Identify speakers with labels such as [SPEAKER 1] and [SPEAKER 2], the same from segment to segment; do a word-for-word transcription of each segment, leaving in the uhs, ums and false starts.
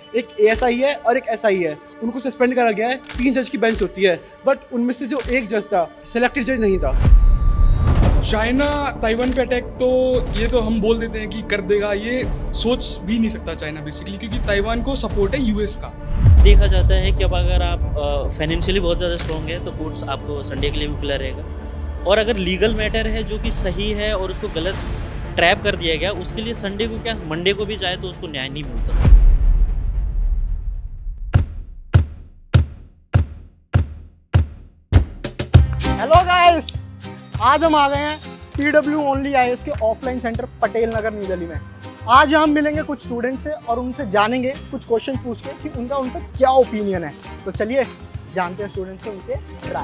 [SPEAKER 1] एक एएसआई है और एक एसआई है, उनको सस्पेंड करा गया है। तीन जज की बेंच होती है, बट उनमें से जो एक जज था सेलेक्टेड जज नहीं था।
[SPEAKER 2] चाइना ताइवान पे अटैक तो ये तो हम बोल देते हैं कि कर देगा, ये सोच भी नहीं सकता चाइना बेसिकली, क्योंकि ताइवान को सपोर्ट है यूएस का।
[SPEAKER 3] देखा जाता है कि अब अगर आप फाइनेंशियली बहुत ज़्यादा स्ट्रॉन्ग है तो कोर्ट्स आपको संडे के लिए भी खुला रहेगा, और अगर लीगल मैटर है जो कि सही है और उसको गलत ट्रैप कर दिया गया, उसके लिए संडे को क्या मंडे को भी जाए तो उसको न्याय नहीं मिलता।
[SPEAKER 4] हेलो गाइस, आज हम आ गए हैं पीडब्ल्यू ओनली आईएएस के offline centre Patel Nagar new Delhi में। आज हम मिलेंगे कुछ स्टूडेंट से और उनसे जानेंगे कुछ क्वेश्चन पूछ के कि उनका उन पर क्या ओपिनियन है। तो चलिए जानते हैं स्टूडेंट से उनके राय।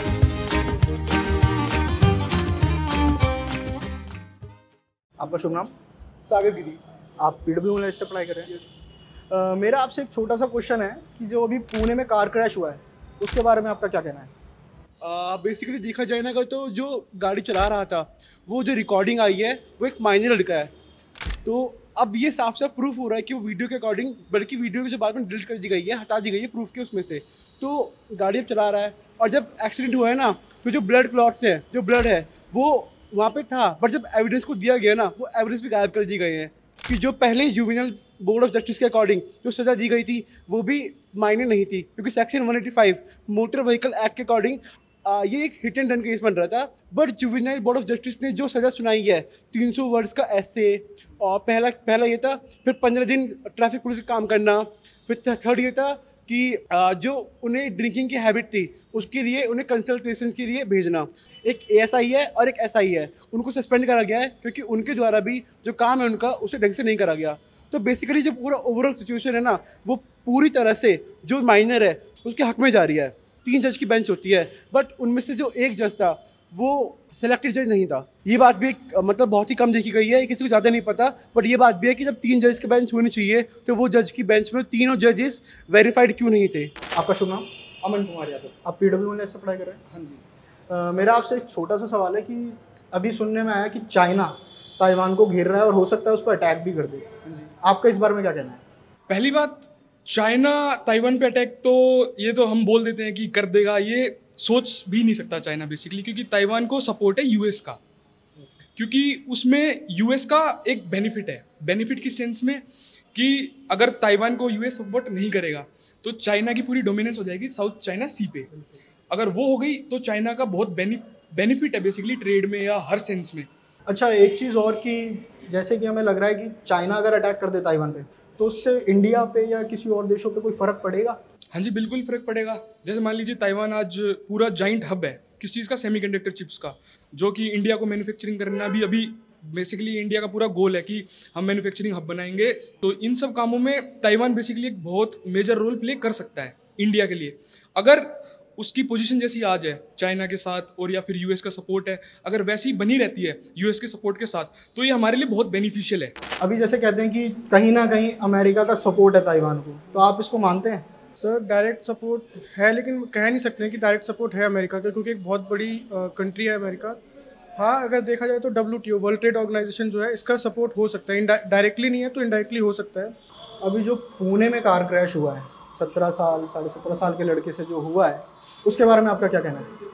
[SPEAKER 4] आपका शुभ नाम?
[SPEAKER 1] सागर गिरी।
[SPEAKER 4] आप पीडब्ल्यू ओनली से पढ़ाई कर रहे हैं? yes. uh, मेरा आपसे एक छोटा सा क्वेश्चन है कि जो अभी पुणे में कार क्रैश हुआ है उसके बारे में आपका क्या कहना है?
[SPEAKER 1] बेसिकली uh, देखा जाए ना अगर तो जो गाड़ी चला रहा था वो जो रिकॉर्डिंग आई है वो एक माइनर लड़का है। तो अब ये साफ साफ प्रूफ हो रहा है कि वो वीडियो के अकॉर्डिंग, बल्कि वीडियो की जो बाद में डिलीट कर दी गई है, हटा दी गई है प्रूफ के उसमें से। तो गाड़ी अब चला रहा है और जब एक्सीडेंट हुआ है ना तो जो ब्लड क्लॉट्स है, जो ब्लड है वो वहाँ पे था, बट जब एविडेंस को दिया गया ना वो एविडेंस भी गायब कर दी गए हैं कि जो पहले जुवेनाइल बोर्ड ऑफ जस्टिस के अकॉर्डिंग जो सज़ा दी गई थी वो भी मायने नहीं थी, क्योंकि section one eighty five motor vehicle act के अकॉर्डिंग आ, ये एक हिट एंड रन केस बन रहा था। But juvenile board of justice ने जो सज़ा सुनाई है तीन सौ वर्ड्स का एसे, और पहला पहला ये था, फिर पंद्रह दिन ट्रैफिक पुलिस का काम करना, फिर थर्ड ये था कि आ, जो उन्हें ड्रिंकिंग की हैबिट थी उसके लिए उन्हें कंसल्टेशन के लिए भेजना। एक एएसआई है और एक एसआई है, उनको सस्पेंड करा गया है क्योंकि उनके द्वारा भी जो काम है उनका उसे ढंग से नहीं करा गया। तो बेसिकली जो पूरा ओवरऑल सिचुएशन है ना वो पूरी तरह से जो माइनर है उसके हक में जा रही है। तीन जज की बेंच होती है, बट उनमें से जो एक जज था वो सेलेक्टेड जज नहीं था। ये बात भी एक, मतलब बहुत ही कम देखी गई है, किसी को ज़्यादा नहीं पता, बट ये बात भी है कि जब तीन जज की बेंच होनी चाहिए तो वो जज की बेंच में तीनों जजेस वेरीफाइड क्यों नहीं थे।
[SPEAKER 4] आपका शुभ नाम?
[SPEAKER 2] अमन कुमार यादव।
[SPEAKER 4] आप पीडब्ल्यू ओनली से पढ़ाई कर रहे हैं?
[SPEAKER 2] हाँ जी।
[SPEAKER 4] uh, मेरा आपसे एक छोटा सा सवाल है कि अभी सुनने में आया कि चाइना ताइवान को घेर रहा है और हो सकता है उस पर अटैक भी कर दे।
[SPEAKER 2] हाँ जी।
[SPEAKER 4] आपका इस बारे में क्या कहना है?
[SPEAKER 2] पहली बात, चाइना ताइवान पे अटैक तो ये तो हम बोल देते हैं कि कर देगा, ये सोच भी नहीं सकता चाइना बेसिकली, क्योंकि ताइवान को सपोर्ट है यूएस का, क्योंकि उसमें यूएस का एक बेनिफिट है। बेनिफिट किस सेंस में कि अगर ताइवान को यूएस सपोर्ट नहीं करेगा तो चाइना की पूरी डोमिनेंस हो जाएगी साउथ चाइना सी पे। अगर वो हो गई तो चाइना का बहुत बेनिफिट है बेसिकली ट्रेड में या हर सेंस में।
[SPEAKER 4] अच्छा, एक चीज़ और कि जैसे कि हमें लग रहा है कि चाइना अगर अटैक कर दे ताइवान पे तो उससे इंडिया पे या किसी और देशों पे कोई फ़र्क पड़ेगा?
[SPEAKER 2] हाँ जी, बिल्कुल फ़र्क पड़ेगा। जैसे मान लीजिए ताइवान आज पूरा जाइंट हब है किस चीज़ का, सेमीकंडक्टर चिप्स का, जो कि इंडिया को मैन्युफैक्चरिंग करना भी अभी बेसिकली इंडिया का पूरा गोल है कि हम मैन्युफैक्चरिंग हब बनाएंगे। तो इन सब कामों में ताइवान बेसिकली एक बहुत मेजर रोल प्ले कर सकता है इंडिया के लिए। अगर उसकी पोजीशन जैसी आज है चाइना के साथ, और या फिर यूएस का सपोर्ट है, अगर वैसी बनी रहती है यूएस के सपोर्ट के साथ, तो ये हमारे लिए बहुत बेनिफिशियल है।
[SPEAKER 4] अभी जैसे कहते हैं कि कहीं ना कहीं अमेरिका का सपोर्ट है ताइवान को, तो आप इसको मानते हैं?
[SPEAKER 5] सर, डायरेक्ट सपोर्ट है, लेकिन कह नहीं सकते हैं कि डायरेक्ट सपोर्ट है अमेरिका का, क्योंकि एक बहुत बड़ी कंट्री है अमेरिका। हाँ, अगर देखा जाए तो W T O, world trade organization जो है, इसका सपोर्ट हो सकता है। डायरेक्टली नहीं है तो इनडायरेक्टली हो सकता है।
[SPEAKER 4] अभी जो पुणे में कार क्रैश हुआ है सत्रह साल साढ़े सत्रह साल के लड़के से जो हुआ है, उसके बारे में आपका क्या कहना है?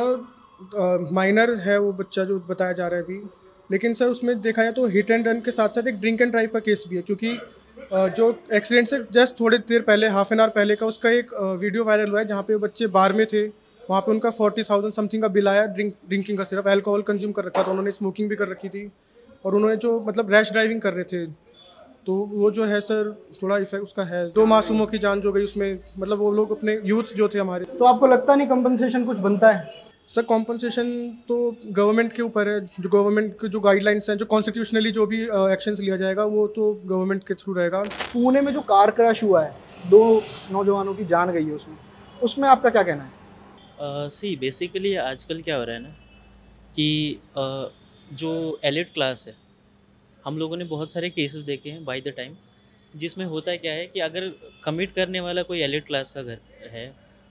[SPEAKER 5] सर, माइनर है वो बच्चा जो बताया जा रहा है अभी, लेकिन सर उसमें देखा जाए तो हिट एंड रन के साथ साथ एक ड्रिंक एंड ड्राइव का केस भी है, क्योंकि जो एक्सीडेंट से जस्ट थोड़ी देर पहले, हाफ एन आवर पहले का उसका एक वीडियो वायरल हुआ है जहाँ पे बच्चे बार में थे। वहाँ पे उनका फोर्टी थाउजेंड समथिंग का बिल आया ड्रिंक ड्रिंकिंग का, सिर्फ अल्कोहल कंज्यूम कर रखा था उन्होंने, स्मोकिंग भी कर रखी थी, और उन्होंने जो मतलब रैश ड्राइविंग कर रहे थे, तो वो जो है सर थोड़ा इफेक्ट उसका है। दो मासूमों की जान जो गई उसमें, मतलब वो लोग अपने यूथ जो थे हमारे।
[SPEAKER 4] तो आपको लगता नहीं कंपनसेशन कुछ बनता है?
[SPEAKER 5] सर, कॉम्पनसेशन तो गवर्नमेंट के ऊपर है। जो गवर्नमेंट के जो गाइडलाइंस हैं, जो कॉन्स्टिट्यूशनली जो भी एक्शंस लिया जाएगा वो तो गवर्नमेंट के थ्रू रहेगा।
[SPEAKER 4] पुणे में जो कार क्रैश हुआ है, दो नौजवानों की जान गई है उसमें, उसमें आपका क्या कहना है?
[SPEAKER 3] सी बेसिकली आजकल क्या हो रहा है ना कि uh, जो एलिट क्लास है, हम लोगों ने बहुत सारे केसेस देखे हैं बाय द टाइम, जिसमें होता है क्या है कि अगर कमिट करने वाला कोई एलिट क्लास का घर है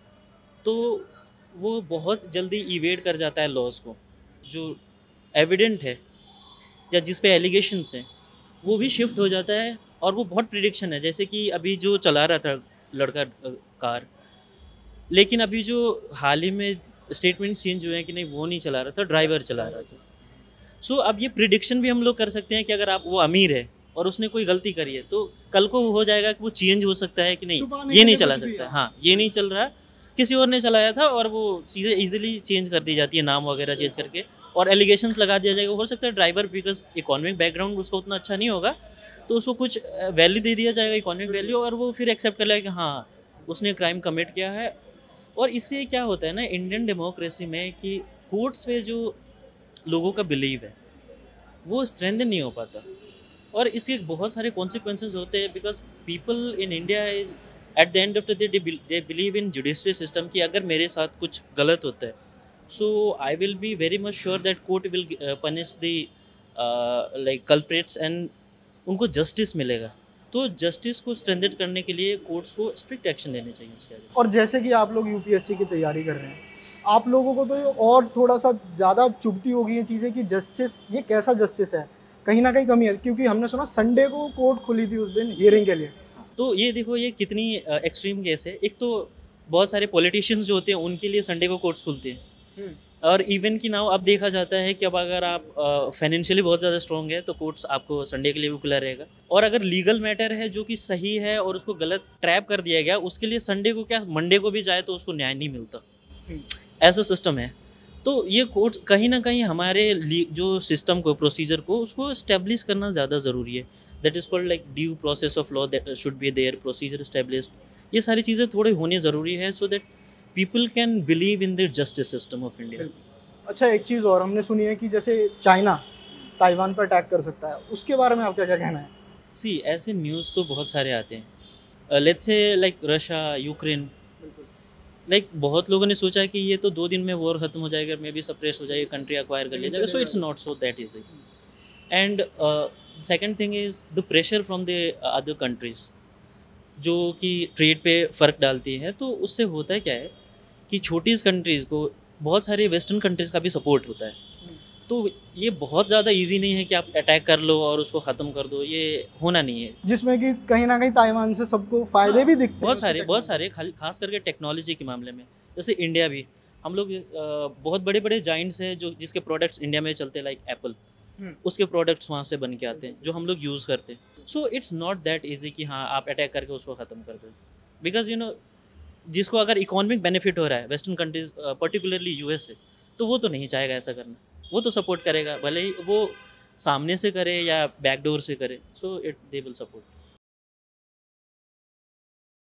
[SPEAKER 3] तो वो बहुत जल्दी इवेड कर जाता है लॉज को। जो एविडेंट है या जिस पे एलिगेशंस हैं वो भी शिफ्ट हो जाता है और वो बहुत प्रिडिक्शन है, जैसे कि अभी जो चला रहा था लड़का अ, कार, लेकिन अभी जो हाल ही में स्टेटमेंट चेंज हुए हैं कि नहीं वो नहीं चला रहा था, ड्राइवर चला रहा था। सो अब ये प्रिडिक्शन भी हम लोग कर सकते हैं कि अगर आप वो अमीर है और उसने कोई गलती करी है तो कल को हो जाएगा कि वो चेंज हो सकता है कि नहीं
[SPEAKER 4] छुपाने
[SPEAKER 3] ये
[SPEAKER 4] के
[SPEAKER 3] नहीं
[SPEAKER 4] लिए
[SPEAKER 3] चला
[SPEAKER 4] कुछ भी
[SPEAKER 3] सकता,
[SPEAKER 4] है।
[SPEAKER 3] हाँ ये नहीं चल रहा, किसी और ने चलाया था और वो चीज़ें इजीली चेंज कर दी जाती है, नाम वगैरह चेंज करके, और एलिगेशंस लगा दिया जाएगा। हो सकता है ड्राइवर बिकॉज इकोनॉमिक बैकग्राउंड उसका उतना अच्छा नहीं होगा तो उसको कुछ वैल्यू दे दिया जाएगा, इकोनॉमिक वैल्यू, और वो फिर एक्सेप्ट कर लेगा कि हाँ उसने क्राइम कमिट किया है। और इससे क्या होता है ना इंडियन डेमोक्रेसी में कि कोर्ट्स पे जो लोगों का बिलीव है वो स्ट्रेंथन नहीं हो पाता, और इसके बहुत सारे कॉन्सिक्वेंसेज होते हैं because people in India is at the end of the day they believe in judiciary system कि अगर मेरे साथ कुछ गलत होता है so I will be very much sure that court will punish the like culprits and उनको justice मिलेगा। तो जस्टिस को स्ट्रेंथन करने के लिए कोर्ट्स को स्ट्रिक्ट एक्शन लेने चाहिए उसके आगे।
[SPEAKER 4] और जैसे कि आप लोग यूपीएससी की तैयारी कर रहे हैं, आप लोगों को तो ये और थोड़ा सा ज़्यादा चुभती होगी ये चीज़ें कि जस्टिस ये कैसा जस्टिस है, कहीं ना कहीं कमी है, क्योंकि हमने सुना संडे को कोर्ट खुली थी उस दिन हियरिंग के लिए।
[SPEAKER 3] तो ये देखो ये कितनी एक्सट्रीम केस है। एक तो बहुत सारे पॉलिटिशियंस जो होते हैं उनके लिए संडे को कोर्ट्स खुलते हैं, और इवन कि नाउ अब देखा जाता है कि अब अगर आप फाइनेंशियली बहुत ज़्यादा स्ट्रॉन्ग है तो कोर्ट्स आपको संडे के लिए भी खुला रहेगा, और अगर लीगल मैटर है जो कि सही है और उसको गलत ट्रैप कर दिया गया उसके लिए संडे को क्या मंडे को भी जाए तो उसको न्याय नहीं मिलता, ऐसा सिस्टम है। तो ये कोर्ट्स कहीं ना कहीं हमारे जो सिस्टम को प्रोसीजर को उसको इस्टेब्लिश करना ज़्यादा ज़रूरी है। That is called like due process of law that should be there, procedure established, ये सारी चीज़ें थोड़ी होनी ज़रूरी है so that people can believe in the justice system of India.
[SPEAKER 4] अच्छा, एक चीज़ और हमने सुनी है कि जैसे चाइना ताइवान पर अटैक कर सकता है, उसके बारे में आपका क्या कहना है?
[SPEAKER 3] सी ऐसे न्यूज़ तो बहुत सारे आते हैं, let's say like Russia Ukraine, like like, बहुत लोगों ने सोचा कि ये तो दो दिन में वॉर खत्म हो जाएगा, मे बी सप्रेस हो जाएगी, कंट्री एक्वायर कर लिया जाएगा, so it's not so that easy. And second thing is the pressure from the other countries जो कि ट्रेड पे फ़र्क डालती है। तो उससे होता है क्या है कि छोटी कंट्रीज़ को बहुत सारे वेस्टर्न कंट्रीज़ का भी सपोर्ट होता है, तो ये बहुत ज़्यादा इजी नहीं है कि आप अटैक कर लो और उसको ख़त्म कर दो, ये होना नहीं है।
[SPEAKER 4] जिसमें कि कहीं ना कहीं ताइवान से सबको फ़ायदे भी दिखते हैं।
[SPEAKER 3] बहुत सारे बहुत सारे खाली खास करके टेक्नोलॉजी के मामले में, जैसे इंडिया भी हम लोग बहुत बड़े बड़े जाइंट्स हैं जो जिसके प्रोडक्ट्स इंडिया में चलते हैं, लाइक एप्पल, उसके प्रोडक्ट्स वहाँ से बन के आते हैं जो हम लोग यूज़ करते हैं। So it's not that easy कि हाँ आप अटैक करके उसको ख़त्म कर दो, बिकॉज यू नो जिसको अगर इकोनॉमिक बेनिफिट हो रहा है वेस्टर्न कंट्रीज पर्टिकुलरली यूएस से, तो वो तो नहीं चाहेगा ऐसा करना, वो तो सपोर्ट करेगा, भले ही वो सामने से करे या बैकडोर से करे, so it they will support.